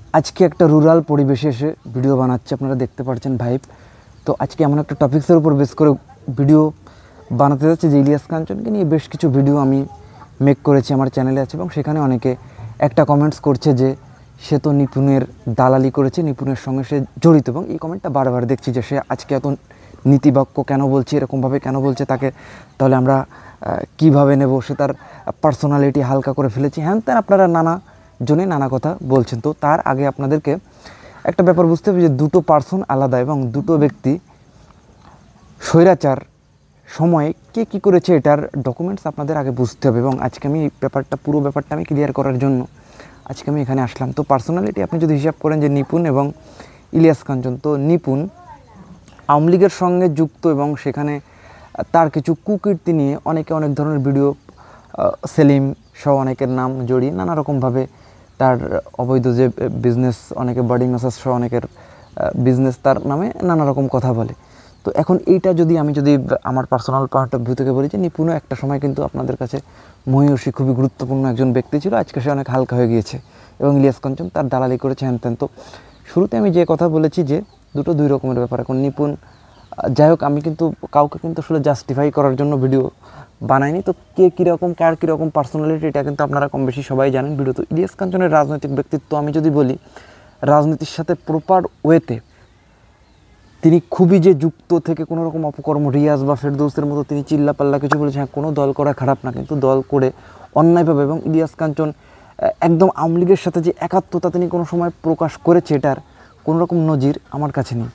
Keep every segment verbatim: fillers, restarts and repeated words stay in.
আজকে একটা রুরাল পরিবেশে এসে ভিডিও বানাচ্ছি, আপনারা দেখতে পাচ্ছেন ভাইব। তো আজকে এমন একটা টপিক্সের উপর বেস করে ভিডিও বানাতে যাচ্ছি যে ইলিয়াস কাঞ্চনকে নিয়ে বেশ কিছু ভিডিও আমি মেক করেছি, আমার চ্যানেলে আছে, এবং সেখানে অনেকে একটা কমেন্টস করছে যে সে তো নিপুণের দালালি করেছে, নিপুণের সঙ্গে সে জড়িত। এবং এই কমেন্টটা বারবার দেখছি যে সে আজকে এত নীতিবাক্য কেন বলছে, এরকমভাবে কেন বলছে, তাকে তাহলে আমরা কীভাবে নেব, সে তার পার্সোনালিটি হালকা করে ফেলেছি, হ্যান ত্যান আপনারা নানা জনে নানা কথা বলছেন। তো তার আগে আপনাদেরকে একটা ব্যাপার বুঝতে হবে যে দুটো পার্সন আলাদা, এবং দুটো ব্যক্তি স্বৈরাচার সময়ে কে কী করেছে এটার ডকুমেন্টস আপনাদের আগে বুঝতে হবে। এবং আজকে আমি এই ব্যাপারটা পুরো ব্যাপারটা আমি ক্লিয়ার করার জন্য আজকে আমি এখানে আসলাম। তো পার্সোনালিটি আপনি যদি হিসাব করেন যে নিপুণ এবং ইলিয়াস কাঞ্চন, তো নিপুণ আওয়ামী লীগের সঙ্গে যুক্ত এবং সেখানে তার কিছু কুকীর্তি নিয়ে অনেকে অনেক ধরনের ভিডিও, সেলিম সহ অনেকের নাম জড়িয়ে নানা রকমভাবে তার অবৈধ যে বিজনেস, অনেকে বডি ম্যাসাজ সহ অনেকের বিজনেস তার নামে নানা রকম কথা বলে। তো এখন এইটা যদি আমি যদি আমার পার্সোনাল পয়েন্ট অফ ভিউ থেকে বলি যে নিপুণও একটা সময় কিন্তু আপনাদের কাছে মহীয়সী খুবই গুরুত্বপূর্ণ একজন ব্যক্তি ছিল, আজকে সে অনেক হালকা হয়ে গিয়েছে, এবং ইলিয়াস কাঞ্চন তার দালালি করেছে হ্যান ত্যান। তো শুরুতে আমি যে কথা বলেছি যে দুটো দুই রকমের ব্যাপার। এখন নিপুণ, যাই হোক, আমি কিন্তু কাউকে কিন্তু আসলে জাস্টিফাই করার জন্য ভিডিও বানাইনি। তো কে কীরকম, কার কীরকম পার্সোনালিটি এটা কিন্তু আপনারা কম বেশি সবাই জানেন। ভিডিও তো ইলিয়াস কাঞ্চনের রাজনৈতিক ব্যক্তিত্ব আমি যদি বলি, রাজনীতির সাথে প্রপার ওয়েতে তিনি খুবই যে যুক্ত থেকে কোনো রকম অপকর্ম, রিয়াজ বা ফেরদৌসের মতো তিনি চিল্লাপাল্লা কিছু বলেছে, হ্যাঁ কোনো দল করা খারাপ না, কিন্তু দল করে অন্যায়ভাবে। এবং ইলিয়াস কাঞ্চন একদম আওয়ামী লীগের সাথে যে একাত্মতা তিনি কোনো সময় প্রকাশ করেছে, এটার কোনো রকম নজির আমার কাছে নেই।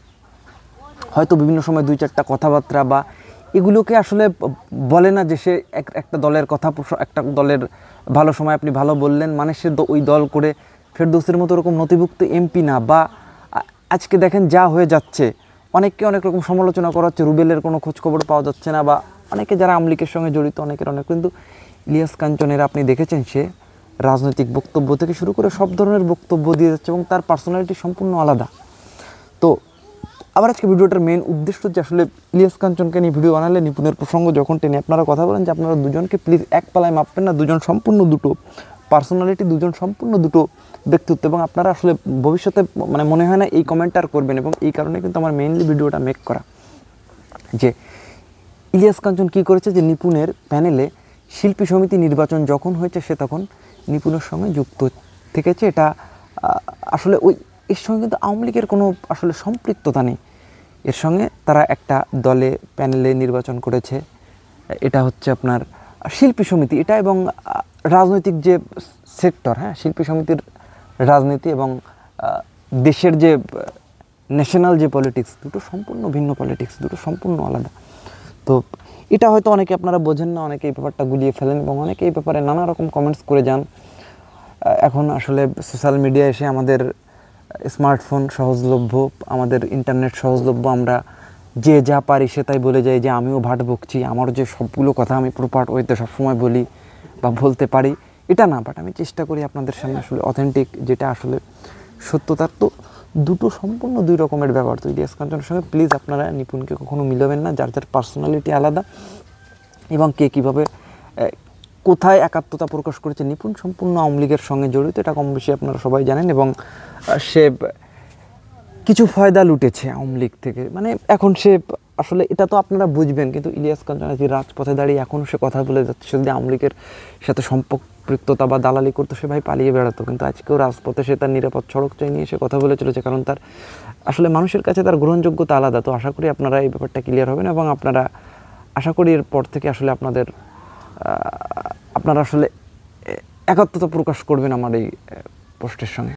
হয়তো বিভিন্ন সময় দুই চারটা কথাবার্তা বা এগুলোকে আসলে বলে না যে সে এক একটা দলের কথা, একটা দলের ভালো সময় আপনি ভালো বললেন মানে সে ওই দল করে ফেরদৌসের মতো ওরকম নথিভুক্ত এমপি না। বা আজকে দেখেন যা হয়ে যাচ্ছে, অনেককে অনেক রকম সমালোচনা করা হচ্ছে, রুবেলের কোনো খোঁজখবর পাওয়া যাচ্ছে না, বা অনেকে যারা আওয়ামী লীগের সঙ্গে জড়িত অনেকের অনেক। কিন্তু ইলিয়াস কাঞ্চনের আপনি দেখেছেন সে রাজনৈতিক বক্তব্য থেকে শুরু করে সব ধরনের বক্তব্য দিয়ে যাচ্ছে, এবং তার পার্সোনালিটি সম্পূর্ণ আলাদা। তো আবার আজকে ভিডিওটার মেন উদ্দেশ্য যে আসলে ইলিয়াস কাঞ্চনকে নিয়ে ভিডিও বানালে নিপুণের প্রসঙ্গ যখন টেনে আপনারা কথা বলেন যে আপনারা দুজনকে প্লিজ এক পালায় মাপবেন না, দুজন সম্পূর্ণ দুটো পার্সোনালিটি, দুজন সম্পূর্ণ দুটো ব্যক্তিত্ব, এবং আপনারা আসলে ভবিষ্যতে মানে মনে হয় না এই কমেন্টটা আর করবেন। এবং এই কারণে কিন্তু আমার মেইনলি ভিডিওটা মেক করা যে ইলিয়াস কাঞ্চন কী করেছে, যে নিপুণের প্যানেলে শিল্পী সমিতি নির্বাচন যখন হয়েছে সে তখন নিপুণের সঙ্গে যুক্ত থেকেছে। এটা আসলে ওই এর সঙ্গে কিন্তু আওয়ামী লীগের কোনো আসলে সম্পৃক্ততা নেই, এর সঙ্গে তারা একটা দলে প্যানেলে নির্বাচন করেছে। এটা হচ্ছে আপনার শিল্পী সমিতি, এটা এবং রাজনৈতিক যে সেক্টর, হ্যাঁ শিল্পী সমিতির রাজনীতি এবং দেশের যে ন্যাশনাল যে পলিটিক্স, দুটো সম্পূর্ণ ভিন্ন পলিটিক্স, দুটো সম্পূর্ণ আলাদা। তো এটা হয়তো অনেকে আপনারা বোঝেন না, অনেকে এই ব্যাপারটা গুলিয়ে ফেলেন এবং অনেকে এই ব্যাপারে নানা রকম কমেন্টস করে যান। এখন আসলে সোশ্যাল মিডিয়া এসে আমাদের স্মার্টফোন সহজলভ্য, আমাদের ইন্টারনেট সহজলভ্য, আমরা যে যা পারি সে তাই বলে যাই যে আমিও ভাট বকছি, আমার যে সবগুলো কথা আমি প্রপার ওয়েতে সবসময় বলি বা বলতে পারি এটা না, বাট আমি চেষ্টা করি আপনাদের সামনে আসলে অথেন্টিক যেটা আসলে সত্যতার। তো দুটো সম্পূর্ণ দুই রকমের ব্যাপার। তো ইলিয়াস কাঞ্চনের সঙ্গে প্লিজ আপনারা নিপুণকে কখনো মিলাবেন না, যার যার পার্সোনালিটি আলাদা, এবং কে কীভাবে কোথায় একাত্মতা প্রকাশ করেছে। নিপুণ সম্পূর্ণ আওয়ামী লীগের সঙ্গে জড়িত, এটা কম বেশি আপনারা সবাই জানেন, এবং সে কিছু ফয়দা লুটেছে আওয়ামী লীগ থেকে। মানে এখন সে আসলে এটা তো আপনারা বুঝবেন, কিন্তু ইলিয়াস কাঞ্চন যে রাজপথে দাঁড়িয়ে এখনও সে কথা বলে যাচ্ছে, সে যদি আওয়ামী লীগের সাথে সম্পৃক্ততা বা দালালি করতো সে ভাই পালিয়ে বেড়াতো, কিন্তু আজকেও রাজপথে সে তার নিরাপদ সড়ক চাই নিয়ে সে কথা বলে চলেছে, কারণ তার আসলে মানুষের কাছে তার গ্রহণযোগ্যতা আলাদা। তো আশা করি আপনারা এই ব্যাপারটা ক্লিয়ার হবেন, এবং আপনারা আশা করি এরপর থেকে আসলে আপনাদের আপনারা আসলে একাত্মতা প্রকাশ করবেন আমার এই পোস্টের সঙ্গে।